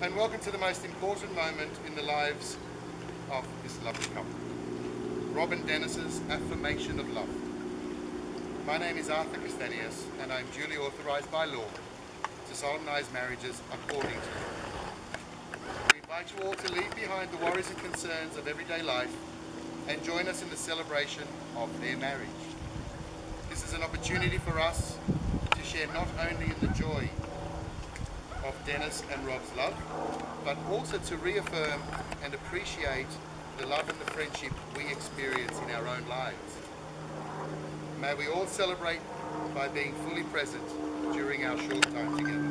And welcome to the most important moment in the lives of this lovely couple. Rob and Dennis's affirmation of love. My name is Arthur Castaneous, and I am duly authorised by law to solemnise marriages according to law. We invite you all to leave behind the worries and concerns of everyday life and join us in the celebration of their marriage. This is an opportunity for us to share not only in the joy of Dennis and Rob's love, but also to reaffirm and appreciate the love and the friendship we experience in our own lives. May we all celebrate by being fully present during our short time together.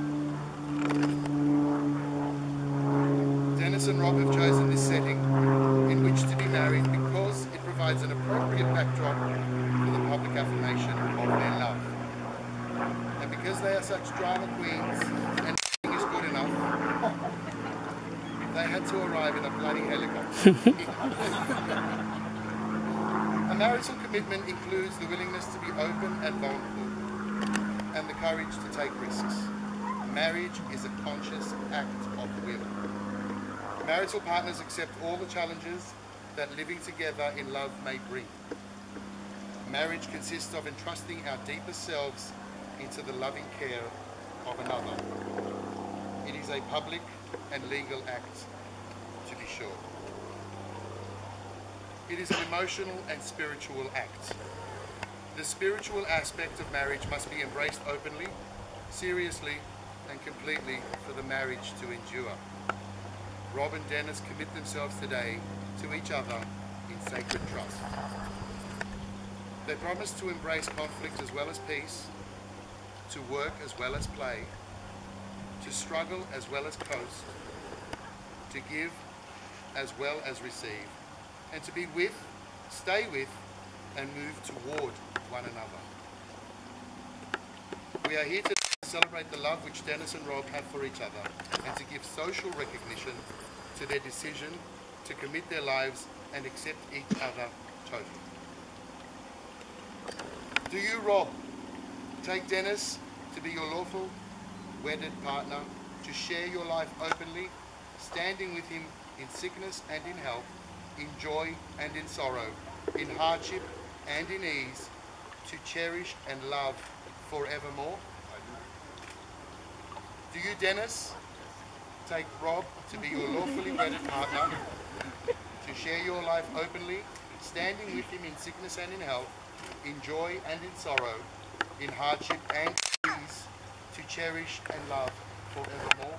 Dennis and Rob have chosen this setting in which to be married because it provides an appropriate backdrop for the public affirmation of their love. And because they are such drama queens and is good enough, they had to arrive in a bloody helicopter. A marital commitment includes the willingness to be open and vulnerable and the courage to take risks. Marriage is a conscious act of will. Marital partners accept all the challenges that living together in love may bring. Marriage consists of entrusting our deepest selves into the loving care of another. It is a public and legal act, to be sure. It is an emotional and spiritual act. The spiritual aspect of marriage must be embraced openly, seriously, and completely for the marriage to endure. Rob and Dennis commit themselves today to each other in sacred trust. They promise to embrace conflict as well as peace, to work as well as play, to struggle as well as coast, to give as well as receive, and to be with, stay with, and move toward one another. We are here to celebrate the love which Dennis and Rob have for each other, and to give social recognition to their decision to commit their lives and accept each other totally. Do you, Rob, take Dennis to be your lawful wedded partner, to share your life openly, standing with him in sickness and in health, in joy and in sorrow, in hardship and in ease, to cherish and love forevermore? Do you, Dennis, take Rob to be your lawfully wedded partner, to share your life openly, standing with him in sickness and in health, in joy and in sorrow, in hardship and ease, to cherish and love forevermore?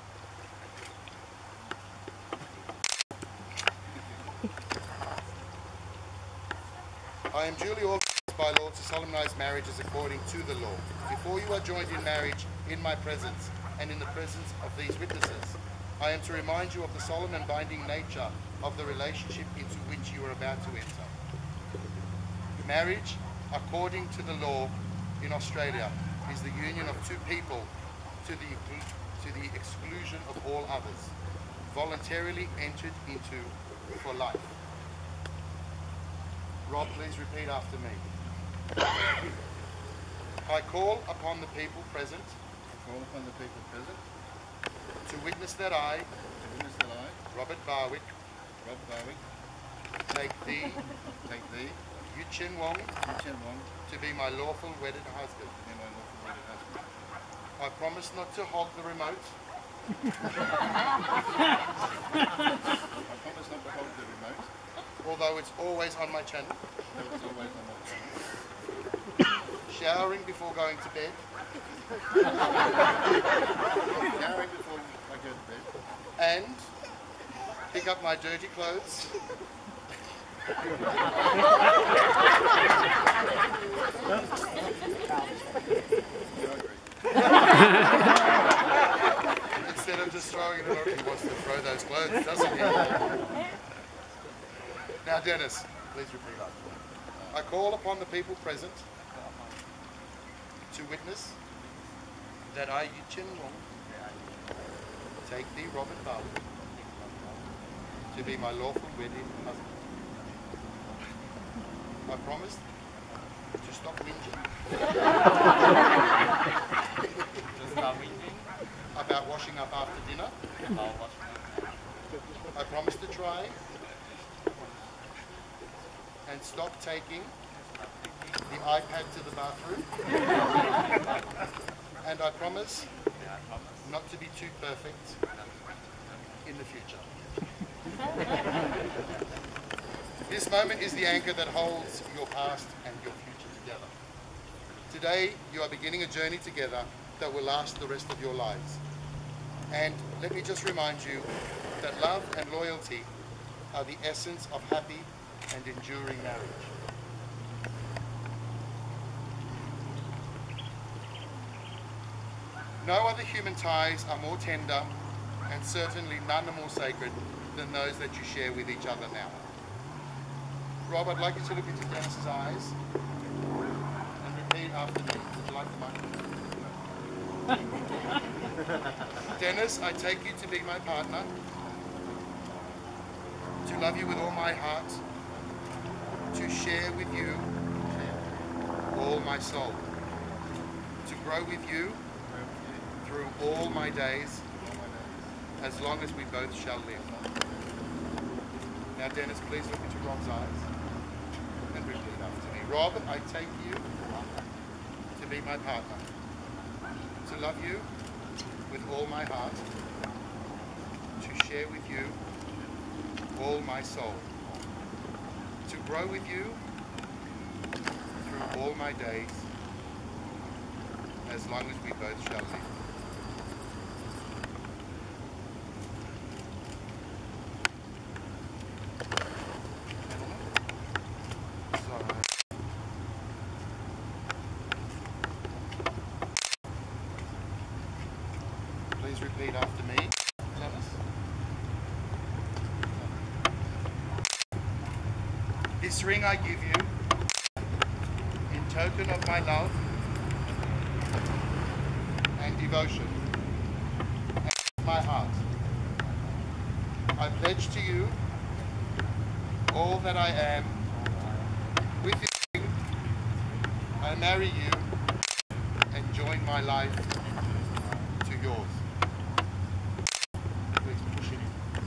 I am duly authorized by law to solemnize marriages according to the law. Before you are joined in marriage in my presence and in the presence of these witnesses, I am to remind you of the solemn and binding nature of the relationship into which you are about to enter. Marriage, according to the law in Australia, is the union of two people to the exclusion of all others, voluntarily entered into for life. Rob, please repeat after me. I call upon the people present. To witness that I, Robert Barwick, take thee, Yu Chen Wong, to be my lawful wedded husband. I promise not to hog the remote. Although it's always on my channel. Showering before going to bed. And pick up my dirty clothes. Instead of just throwing it on, he wants to throw those clothes, doesn't he? Now, Dennis, please repeat after me. I call upon the people present to witness that I, Yu Chen Wong, take thee, Robert Barwick, to be my lawful wedded husband. I promise to stop whinging. To stop whinging? I about washing up after dinner. I promise to try and stop taking the iPad to the bathroom. And I promise not to be too perfect in the future. This moment is the anchor that holds your past and your future together. Today, you are beginning a journey together that will last the rest of your lives. And let me just remind you that love and loyalty are the essence of happy and enduring marriage. No other human ties are more tender, and certainly none are more sacred than those that you share with each other now. Rob, I'd like you to look into Dennis's eyes and repeat after me. Would you like the mic? Dennis, I take you to be my partner, to love you with all my heart, to share with you all my soul, to grow with you through all my days, as long as we both shall live. Now, Dennis, please look into Rob's eyes and repeat after me. Rob, I take you to be my partner, to love you with all my heart, to share with you all my soul, to grow with you through all my days, as long as we both shall live. Please repeat after me, Dennis. This ring I give you in token of my love and devotion and my heart. I pledge to you all that I am. With this ring, I marry you and join my life to yours. Please push it in.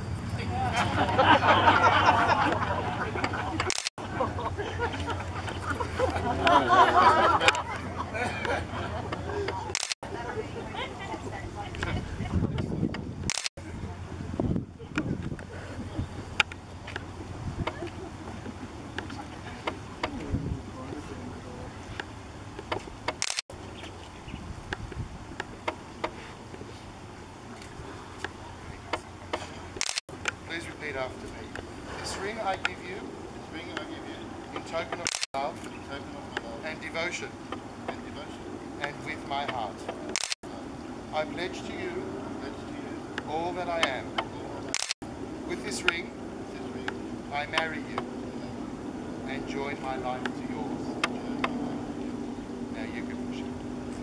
Please repeat after me. This ring I give you in token of love and devotion and with my heart. I pledge to you all that I am. With this ring, I marry you and join my life to yours. Now you can push it.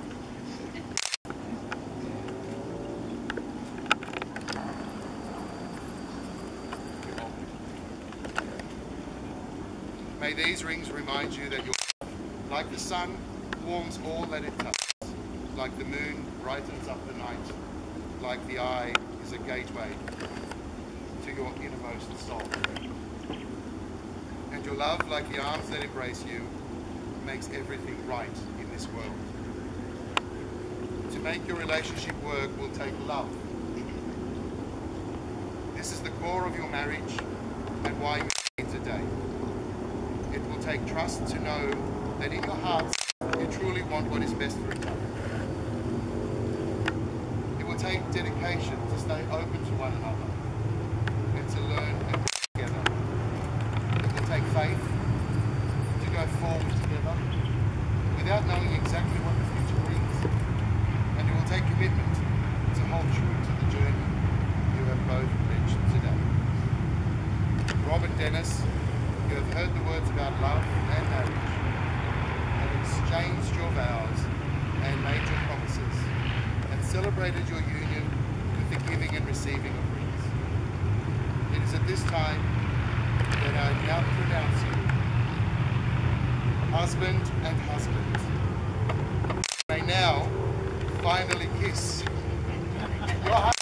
May these rings remind you that your love, like the sun, warms all that it touches, like the moon brightens up the night, like the eye is a gateway to your innermost soul. And your love, like the arms that embrace you, makes everything right in this world. To make your relationship work will take love. This is the core of your marriage and why you're here today. It will take trust to know that in your hearts you truly want what is best for each other. It will take dedication to stay open to one another and to learn and grow together. It will take faith to go forward together without knowing exactly what the future brings. And it will take commitment to hold true to the journey you have both reached today. Rob and Dennis, you have heard the words about love and marriage, and exchanged your vows and made your promises, and celebrated your union with the giving and receiving of rings. It is at this time that I now pronounce you husband and husband. You may now finally kiss. Your husband.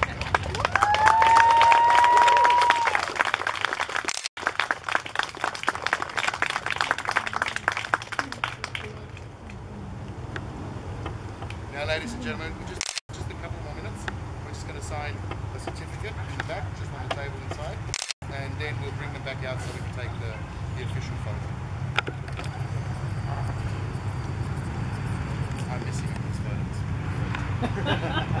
Now, ladies and gentlemen, just a couple more minutes. We're just going to sign a certificate in the back, just on the table inside, and then we'll bring them back out so we can take the official photo. I'm missing these photos.